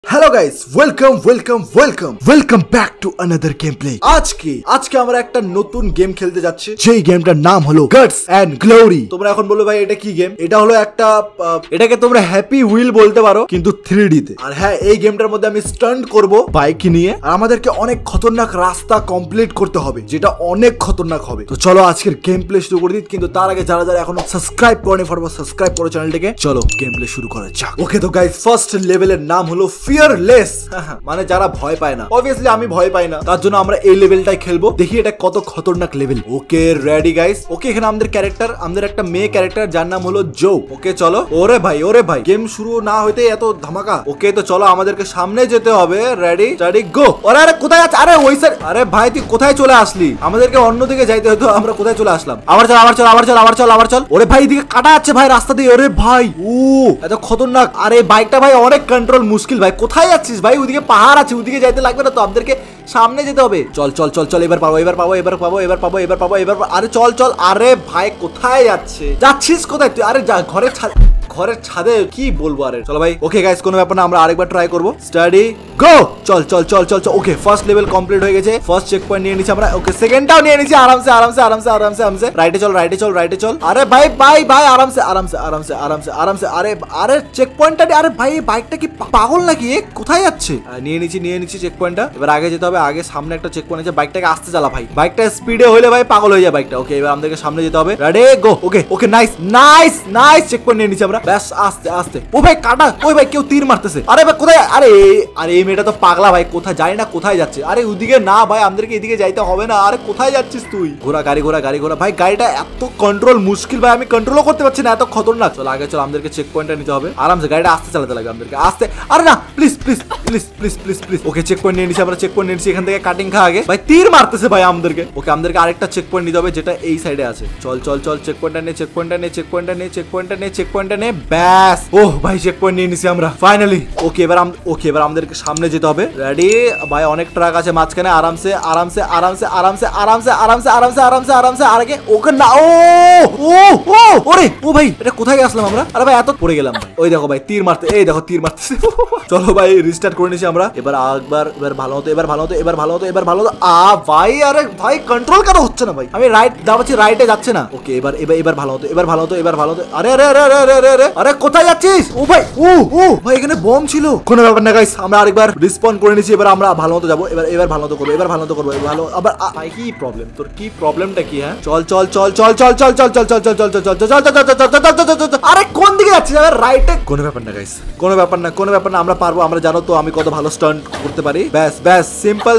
Hello guys welcome back to another game play. আজকে আমরা একটা নতুন গেম খেলতে যাচ্ছি, যেই গেমটার নাম হলো গাটস এন্ড গ্লোরি। তোমরা এখন বলবে ভাই এটা কি গেম? এটা হলো একটা এটাকে তোমরা হ্যাপি হুইল বলতে পারো, কিন্তু 3D তে। আর হ্যাঁ, এই গেমটার মধ্যে আমি স্টান্ট করব বাইক নিয়ে, আর আমাদেরকে অনেক খতরনাক রাস্তা কমপ্লিট করতে হবে, যেটা অনেক খতরনাক হবে। তো চলো আজকের গেম প্লে শুরু করে দিই, কিন্তু তার আগে যারা যারা এখনো সাবস্ক্রাইব করেনি ফটাফট সাবস্ক্রাইব করো চ্যানেলটাকে। চলো গেম প্লে শুরু করা যাক। ওকে তো গাইস, ফার্স্ট লেভেলের নাম হলো ফিয়ারলেস, মানে যারা ভয় পায় না। অবভিয়াসলি আমি ভয় পাই না, তার জন্য আমরা এই লেভেলটাই খেলবো, দেখি এটা কত খতরনাক level. Okay ready guys. Okay, এখানে আমাদের ক্যারেক্টার, আমাদের একটা মেয়ে ক্যারেক্টার যার নাম হলো জো। ওকে চলো। ওরে ভাই গেম শুরু না হইতে এত ধামাকা। ওকে তো চলো, আমাদেরকে সামনে যেতে হবে। Ready ready go. আরে কোথায় আছে? আরে ওই স্যার, আরে ভাই তুই কোথায় চলে আসলি? আমাদেরকে অন্যদিকে যাইতে হতো, আমরা কোথায় চলে আসলাম? আবার চল। ওরে ভাই এদিকে কাটা আছে ভাই রাস্তা দিয়ে। ওরে ভাই ও এত খতরনাক। আরে বাইকটা ভাই অনেক কন্ট্রোল মুশকিল ভাই। কোথায় যাচ্ছিস ভাই? ওইদিকে পাহাড় আছে, ওইদিকে যাইতে লাগবে না তো, আমাদেরকে সামনে যেতে হবে। চল এবার পাবো। আরে চল। আরে ভাই কোথায় যাচ্ছিস কোথায় তুই? আরে যা ঘরের ছাদে, কি বলবো। আরে চলো ভাই। ওকে গাইস, কোনো ব্যাপার না, আমরা আরেকবার ট্রাই করবো। Steady go. চল। ওকে, ফার্স্ট লেভেল কমপ্লিট হয়ে গেছে। ফার্স্ট চেক পয়েন্ট নিয়ে নিছি আমরা। ওকে, সেকেন্ডটাও নিয়ে নিছি আরামসে। রাইটে চল। আরে ভাই আরামসে। আরে চেক পয়েন্টটা। আরে ভাই বাইকটা কি পাগল নাকি? কোথায় যাচ্ছে? নিয়ে নিছি চেক পয়েন্টটা। এবার আগে যেতে হবে। আগে সামনে একটা চেক পয়েন্ট আছে, বাইকটাকে আস্তে চালা ভাই। বাইকটা স্পিডে হইলে ভাই পাগল হয়ে যায় বাইকটা। ওকে, এবার আমাদেরকে সামনে যেতে হবে। Ready go. Okay nice checkpoint নিয়ে নিছি আমরা। ব্যাস আস্তে। ও ভাই কাটা। ওই ভাই কেউ তীর মারতেছে। আরে ভাই কোথায়? আরে এই মেয়েটা তো পাগলা ভাই, কোথায় জানি না কোথায় যাচ্ছে। আরে ওদিকে না ভাই, আমাদেরকে এদিকে যাইতে হবে না। আরে কোথায় যাচ্ছিস তুই? গাড়ি ঘোরা ভাই। গাড়িটা এত কন্ট্রোল মুশকিল ভাই, আমি কন্ট্রোলও করতে পারছি না, এত খতরনাক। চল আগে চল, আমাদেরকে চেক পয়েন্টটা নিতে হবে। আরামসে গাড়িটা আস্তে চালাতে লাগবে আমাদেরকে, আস্তে। আরে না প্লিজ। ওকে, চেক পয়েন্ট নিয়ে নিছি আমরা। এখান থেকে কাটিং খা আগে ভাই, তীর মারতেছে ভাই আমাদেরকে। ওকে, আমাদেরকে আরেকটা চেক পয়েন্ট নিতে হবে, যেটা এই সাইডে আছে। চল চেক পয়েন্টটা নে। ব্যাস। ওহ ভাই, চেক পয়েন্ট নিয়ে নিছি আমরা ফাইনালি। ওকে, এবার আমাদেরকে সামনে যেতে হবে। রেডি ভাই, অনেক ট্রাক আছে মাঝখানে। আরামসে। আরে ওকে না। ওরে ও ভাই, এটা কোথায় আসলাম আমরা? আরে ভাই এত পড়ে গেলাম ভাই। ওই দেখো ভাই তীর মারতে, এই দেখো তীর মারতেছে। চলো ভাই রিস্টার্ট করে নিছি আমরা। এবার ভালো হতো। ভাই আরে ভাই কন্ট্রোল কেন হচ্ছে না ভাই? আমি রাইট দাবাচ্ছি, রাইটে যাচ্ছে না। ওকে, এবার ভালো হতো। আরে কোথায় যাচ্ছিস? ও ভাই ভাই এখানে বম ছিল। কোনো ব্যাপার না গাইস, আমরা আরেকবার রিসপন্ড করে নিছি। এবার আমরা ভালো মতো যাবো। এবার ভালো মতো করবো। ভালো আবার। ভাই কি প্রবলেম তোর? কি প্রবলেমটা কি? হ্যাঁ চল। আরে কোন দিকে যাচ্ছিস? রাইটে। কোনো ব্যাপার না, আমরা পারবো। আমরা জানো তো আমি কত ভালো স্টান্ট করতে পারি। ব্যাস সিম্পল।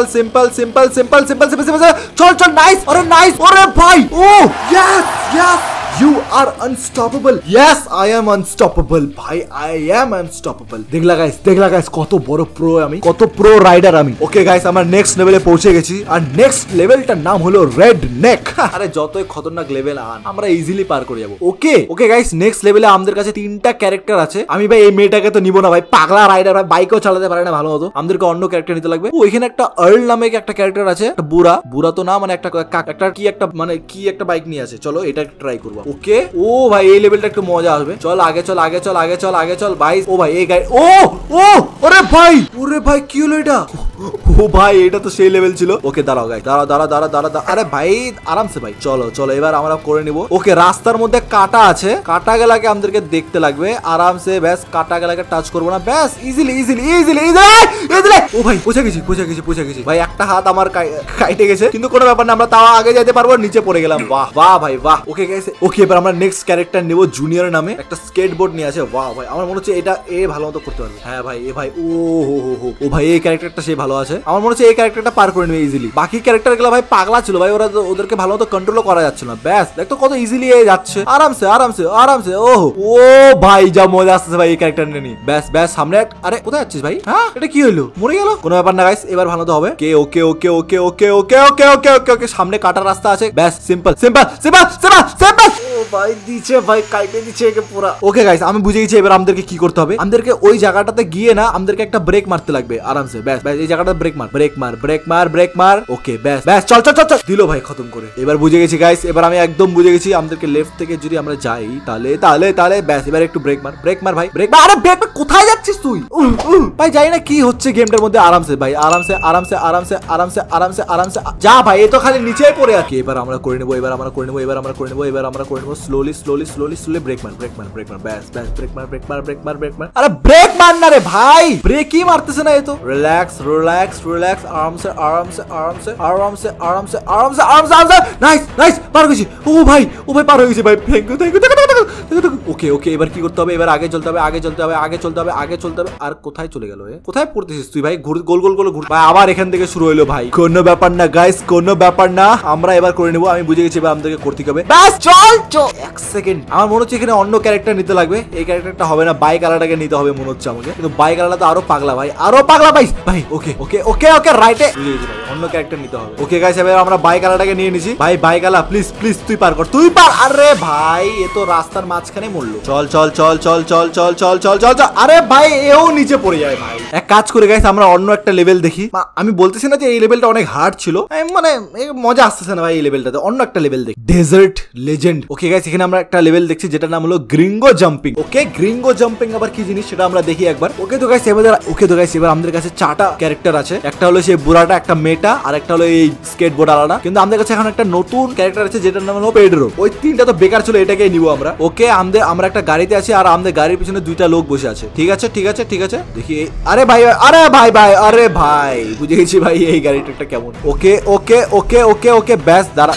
চল নাইস। আরে ভাই yes You are unstoppable. Yes, I am unstoppable. ভাই I am unstoppable. দেখলা গাইস কত বড় প্রো আমি, কত প্রো রাইডার আমি। ওকে গাইস, আমরা নেক্সট লেভেলে পৌঁছে গেছি, আর নেক্সট লেভেলটার নাম হলো রেড নেক। আরে যতই খতরনাক লেভেল আন, আমরা ইজিলি পার করে যাবো। ওকে গাইস, নেক্সট লেভেলে আমাদের কাছে 3টা ক্যারেক্টার আছে। আমি ভাই এই মেয়েটাকে তো নিব না ভাই, পাগলা রাইডার ভাই, বাইকও চালাতে পারে না ভালো মতো। আমাদেরকে অন্য ক্যারেক্টার নিতে লাগবে। এখানে একটা আর্ল নামে একটা ক্যারেক্টার আছে, একটা বুড়া তো না, মানে কি একটা বাইক নিয়ে আছে। চলো এটা ট্রাই করবো। ওকে ও ভাই, এই লেভেলটা একটু মজা আসবে। চল আগে চল ভাই। ও ভাই এই গাড়ি। ওরে ভাই কি হলো এটা? ও ভাই এটা তো সেই লেভেল ছিল। ওকে দাঁড়াও গাইস, দাঁড়া। আরে ভাই আরামসে ভাই। চলো এবার আমরা করে নিব। ওকে, রাস্তার মধ্যে কাটা আছে, কাটা গেলাকে আমাদেরকে দেখতে লাগবে আরামসে। ব্যাস কাটা গেলাকে টাচ করবো না। ব্যাস ইজিলি। ও ভাই পৌঁছে গেছি ভাই। একটা হাত আমার কাটে গেছে, কিন্তু কোনো ব্যাপার না, আমরা তাও আগে যেতে পারবো। নিচে পড়ে গেলাম। বাহ ভাই বাহ। ওকে এবার আমরা নেক্সট ক্যারেক্টার নেব। জুনিয়র নামে একটা স্কেটবোর্ড নিয়ে আছে। বাহ ভাই, আমার মনে হচ্ছে এটা ভালো মতো করতে পারবে। হ্যাঁ ভাই ভাই ও ভাই এই ক্যারেক্টারটা সে ভালো আছে। আমার মনে হচ্ছে এই ক্যারেক্টারটা পার করে নেবে ইজিলি। বাকি ক্যারেক্টার গুলো ভাই পাগলা ছিল ভাই, ওদেরকে ভালো মতো কন্ট্রোল করা যাচ্ছে না। ব্যাস দেখতো কত ইজিলি যাচ্ছে আরামসে। ও ভাই যা মজা আসছে ভাই এই ক্যারেক্টার নিয়ে। ব্যাস সামনে। আরে কোথায় যাচ্ছিস ভাই? হ্যাঁ এটা কি হলো? মরে গেল? কোনো ব্যাপার না গাইস, এবার ভালো তো হবে। ওকে সামনে কাটার রাস্তা আছে। ব্যাস সিম্পল। ও ভাই দিচ্ছে ভাই, কাইটে দিচ্ছে একে পুরা। ওকে গাইস, আমি বুঝে গেছি এবার আমাদেরকে কি করতে হবে। আমাদেরকে ওই জায়গাটাতে গিয়ে না, আমাদেরকে একটা ব্রেক মারতে লাগবে আরামসে। ব্যাস এই জায়গাটা ব্রেক মার ব্রেক মার ব্রেক মার ব্রেক মার। ওকে ব্যাস ব্যাস চল চল চল চল দিল ভাই খতম করে। এবার বুঝে গেছি গাইস, এবার আমি একদম বুঝে গেছি আমাদেরকে লেফট থেকে যদি আমরা যাই তাহলে তাহলে তাহলে ব্যাস এবার একটু ব্রেক মার ভাই ব্রেক মার। আরে ব্রেক মার, কোথায় যাচ্ছিস তুই ভাই? জানি না কি হচ্ছে গেমটার মধ্যে। আরামসে ভাই আরামসে আরামসে আরামসে আরামসে আরামসে আরামসে যা ভাই, এ তো খালি নিচেই পড়ে আছে। এবার আমরা করে নেবো, এবার আমরা করে নেবো, এবার আমরা করে নেবো, এবার আমরা করে নেবো slowly slowly slowly slowly brake মার ব্রেক মার ব্রেক মার ব্যাস ব্যাস ব্রেক মার ব্রেক মার ব্রেক মার ব্রেক মার। আরে ব্রেক মার না রে ভাই, ব্রেকই মারতেছে না এ তো। রিল্যাক্স রিল্যাক্স রিল্যাক্স আরামসে আরামসে আরামসে আরামসে আরামসে আরামসে আরামসে আরামসে। নাইস নাইস পার হয়ে গেছি। ও ভাই পার হয়ে গেছি ভাই, thank you thank you. Okay okay এবার কি করতে হবে? এবার আগে চলতে হবে আগে চলতে হবে আগে চলতে হবে আগে চলতে হবে। আর কোথায় চলে গেল? কোথায় পড়তেছিস তুই ভাই? গোল গোল গোল ঘুর ভাই, আবার এখান থেকে শুরু হইলো ভাই। কোনো ব্যাপার না গাইস, কোনো ব্যাপার না, আমরা এবার করে নেবো। আমি বুঝে গেছি এবার আমাদেরকে করতে হবে। ব্যাস চল চল। এক সেকেন্ড, আমার মনে হচ্ছে এখানে অন্য ক্যারেক্টার নিতে লাগবে। এই ক্যারেক্টারটা হবে না, বাইক আলাটাকে নিতে হবে মনে হচ্ছে আমাকে। কিন্তু বাইক আলাটা তো আরো পাগলা ভাই, আরো পাগলা ভাই ভাই। ওকে ওকে ওকে ওকে রাইটে বুঝে গেছি ভাই, অন্য ক্যারেক্টার নিতে হবে। ওকে গাইস এবার আমরা বাইক আলাটাকে নিয়ে নিছি ভাই। বাইক আলা প্লিজ প্লিজ তুই পার কর, তুই পার। আরে ভাই এ তো রাস্তার মাঝখানে মরলো। চল চল চল চল চল চল চল চল চল চল। আরে ভাই এও নিচে পড়ে যায় ভাই। এক কাজ করে গাইস আমরা অন্য একটা লেভেল দেখি। আমি বলতেছি না যে এই লেভেলটা অনেক হার্ড ছিল, মানে মজা আসতেছে না ভাই এই লেভেলটাতে। অন্য একটা লেভেল দেখি, ডেজার্ট লেজেন্ড। ওকে গাইস এখানে আমরা একটা লেভেল দেখছি যেটার নাম হলো গ্রিঙ্গো জাম্পিং। ওকে গ্রিঙ্গো জাম্পিং আবার কি জিনিস সেটা আমরা দেখি একবার। ওকে তো গাইস এবার আমাদের কাছে 4টা ক্যারেক্টার আছে। একটা হলো সেই বুড়াটা, একটা মেয়েটা, আর একটা হলো এই স্কেটবোর্ড আলাদা। কিন্তু আমাদের কাছে এখন একটা নতুন ক্যারেক্টার আছে যেটার নাম হলো পেড্রো। ওই 3টা তো বেকার ছিল, এটাকে নিব আমরা। ওকে আমরা একটা গাড়িতে আছি আর আমাদের গাড়ির পিছনে 2টা লোক বসে আছে। ঠিক আছে ঠিক আছে ঠিক আছে দেখি। আরে ভাই আরে ভাই ভাই আরে ভাই বুঝে গেছি ভাই এই গাড়িটা কেমন। ওকে ওকে ওকে ওকে ওকে ব্যাস দাঁড়া।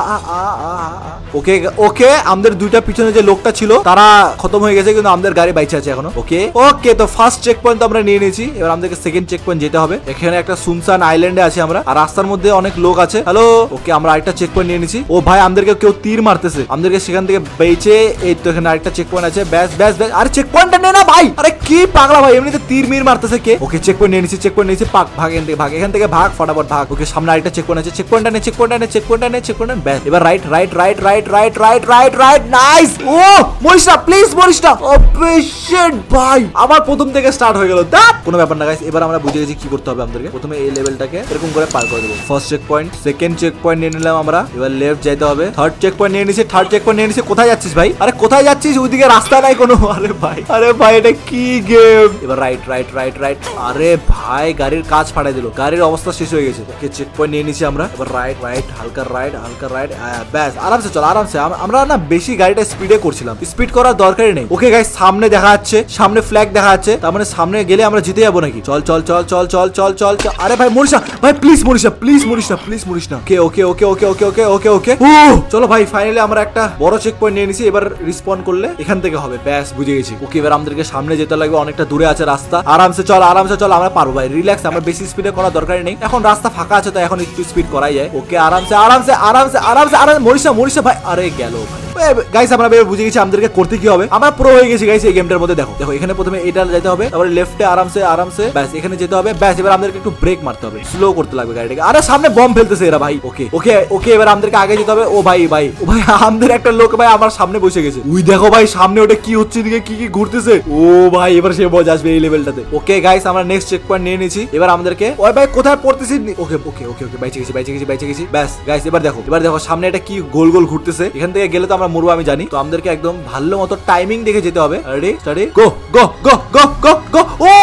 ওকে ওকে আমাদের 2টা পিছনে যে লোকটা ছিল তারা খতম হয়ে গেছে, কিন্তু আমাদের গাড়ি বাইচে আছে এখনো। ওকে ওকে তো ফার্স্ট চেক পয়েন্ট আমরা নিয়ে নিয়েছি। এবার আমাদেরকে সেকেন্ড চেক পয়েন্ট যেতে হবে। এখানে একটা সুনসান আইল্যান্ডে আছি আমরা, আর রাস্তার মধ্যে অনেক লোক আছে। হ্যালো ওকে আমরা আরেকটা চেক পয়েন্ট নিয়ে নিয়েছি। ও ভাই আমাদেরকে কেউ তীর মারতেছে, আমাদেরকে সেখান থেকে বেঁচে। এই তো এখানে আরেকটা চেক পয়েন্ট আছে। ব্যাস ব্যাস ব্যাস। আরে চেক পয়েন্টটা নে না ভাই। আরে কি পাগলা ভাই, এমনিতে তীর মির মারতেছে কে? ওকে চেক পয়েন্ট নিয়ে নিয়েছি, চেক পয়েন্ট নিয়েছি। পাক ভাগ এখান থেকে, ভাগ এখান থেকে, ভাগ ফটাফট ভাগ। ওকে সামনে আরেকটা চেক পয়েন্ট আছে। চেক পয়েন্টটা নে চেক পয়েন্টটা নে চেক পয়েন্টটা নে চেক পয়েন্ট নে। ব্যাস এবার right right right right right right right right. Nice. ও মরিসটা প্লিজ মরিসটা। ও পেশেন্ট ভাই আবার প্রথম থেকে স্টার্ট হয়ে গেল। তা কোনো ব্যাপার না গাইস, এবার আমরা বুঝে গেছি কি করতে হবে আমাদেরকে। প্রথমে এই লেভেলটাকে এরকম করে পার করে দেবো। First checkpoint, second checkpoint নিয়ে নিলাম আমরা। এবার লেফট যাইতে হবে। থার্ড চেক পয়েন্ট নিয়ে নিছি, থার্ড চেক পয়েন্ট নিয়ে নিছি। কোথায় যাচ্ছিস ভাই? আরে কোথায় যাচ্ছিস? ওইদিকে রাস্তা নাই কোনো। আরে ভাই এটা কি গেম? এবার রাইট রাইট রাইট রাইট। আরে ভাই গাড়ির কাজ ফাটাই দিল, গাড়ির অবস্থা শেষ হয়ে গেছে। ওকে চেক পয়েন্ট নিয়ে নিছি আমরা। এবার রাইট রাইট হালকা রাইট হালকা রাইট। ব্যাস আরামসে চল আরামসে। আমরা না বেশি গাড়িটা স্পিডে করছিলাম, স্পিড করার দরকারই নেই। ওকে গাইস সামনে দেখা যাচ্ছে, সামনে ফ্ল্যাগ দেখা যাচ্ছে, তার মানে সামনে গেলে আমরা জিতে যাবো নাকি? চল চল চল চল চল চল চল চল। আরে ভাই মরিস না ভাই, প্লিজ মরিস না, প্লিজ মরিস না, প্লিজ মরিস না। ওকে ওকে ওকে ওকে ওকে ওকে ওকে ওকে। ও চলো ভাই ফাইনালি আমরা একটা বড় চেক পয়েন্ট নিয়ে নিছি। এবার রিসপন্ড করলে এখান থেকে হবে। ব্যাস বুঝে গেছি। ওকে এবার আমাদেরকে সামনে যেতে লাগবে, অনেকটা দূরে আছে রাস্তা। আরামসে চল আরামসে চল, আমরা পারবো ভাই, রিল্যাক্স। আমরা বেশি স্পিডে করার দরকার নেই, এখন রাস্তা ফাঁকা আছে তো এখন একটু স্পিড করাই যায়। ওকে আরামসে আরামসে আরামসে আরামসে আরামসে। মরিস না ভাই। আরে গেল ভাই। গাইস আমরা বুঝে গেছি আমাদেরকে করতে কি হবে। আমরা প্রো হয়ে গেছি গাইস এই গেমটার মধ্যে। দেখো দেখো এখানে প্রথমে এটা যেতে হবে, তারপরে লেফটে আরামসে আরামসে ব্যাস এখানে যেতে হবে। ব্যাস এবার আমাদেরকে একটু ব্রেক মারতে হবে, স্লো করতে লাগবে গাড়িটাকে। আরে সামনে বম ফেলতেছে এরা ভাই। ওকে ওকে ওকে এবার আমাদেরকে আগে যেতে হবে। ও ভাই ভাই ও ভাই আমাদের একটা লোক ভাই আমার সামনে বসে গেছে। উই দেখো ভাই সামনে ওটা কি হচ্ছে, দিকে কি কি ঘুরতেছে। ও ভাই এবার সে মজা আসবে এই লেভেলটাতে। ওকে গাইস আমরা নেক্সট চেক পয়েন্ট নিয়ে নিয়েছি। এবার আমাদেরকে ওই ভাই কোথায় পড়তেছি। ওকে ওকে ওকে ওকে বাইচে গেছি। ব্যাস গাইস এবার দেখো সামনে এটা কি গোল গোল ঘুরতেছে। এখান থেকে গেলে তো আমরা মরবো আমি জানি, তো আমাদেরকে একদম ভালো মতো টাইমিং দেখে যেতে হবে। রেডি স্টার্ট গো গো গো গো গো গো।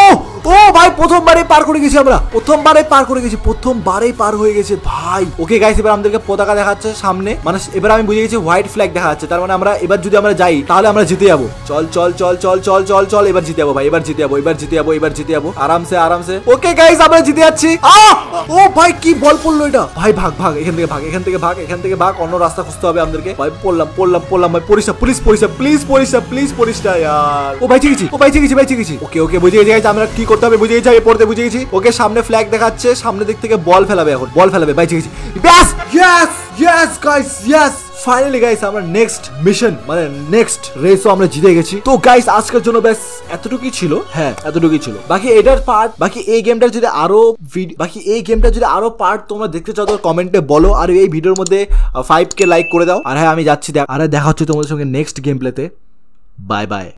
ও ভাই প্রথমবারেই পার করে গেছি আমরা, প্রথমবারেই পার হয়ে গেছে ভাই। ওকে গাইস এবার আমাদেরকে পতাকা দেখাচ্ছে সামনে, মানে এবার আমি বুঝে গেছি হোয়াইট ফ্ল্যাগ দেখা যাচ্ছে, তার মানে আমরা এবার যদি আমরা যাই তাহলে আমরা জিতে যাবো। চল চল চল চল চল চল চল এবার জিতে যাবো ভাই, এবার জিতে যাবো আরামসে আরামসে। ওকে গাইস আমরা জিতে যাচ্ছি। ও ভাই কি বল পড়লো এটা ভাই। ভাগ এখান থেকে ভাগ অন্য রাস্তা খুঁজতে হবে আমাদেরকে ভাই। পড়লাম ভাই। প্লিজ পরিষ্টা ইয়ার। ও ভাই বাইচে গেছি। ওকে বুঝে গেছি গাইস আমরা কি করতে হবে বুঝে গেছি, আমি পড়তে বুঝে গেছি। ওকে সামনে ফ্ল্যাগ দেখাচ্ছে, সামনে দিক থেকে বল ফেলাবে, এখন বল ফেলাবে। বাইচে গেছি। ব্যাস yes guys yes. Finally guys আমরা নেক্সট মিশন মানে নেক্সট রেসও আমরা জিতে গেছি। তো গাইস আজকের জন্য ব্যাস এতটুকুই ছিল। হ্যাঁ এতটুকুই ছিল। বাকি এটার পার্ট, বাকি এই গেমটার যদি আরো পার্ট তোমরা দেখতে চাও তো কমেন্টে বলো, আর এই ভিডিওর মধ্যে 5K লাইক করে দাও। আর হ্যাঁ আমি যাচ্ছি, দেখা হচ্ছে তোমাদের সঙ্গে নেক্সট গেম প্লেতে। Bye by.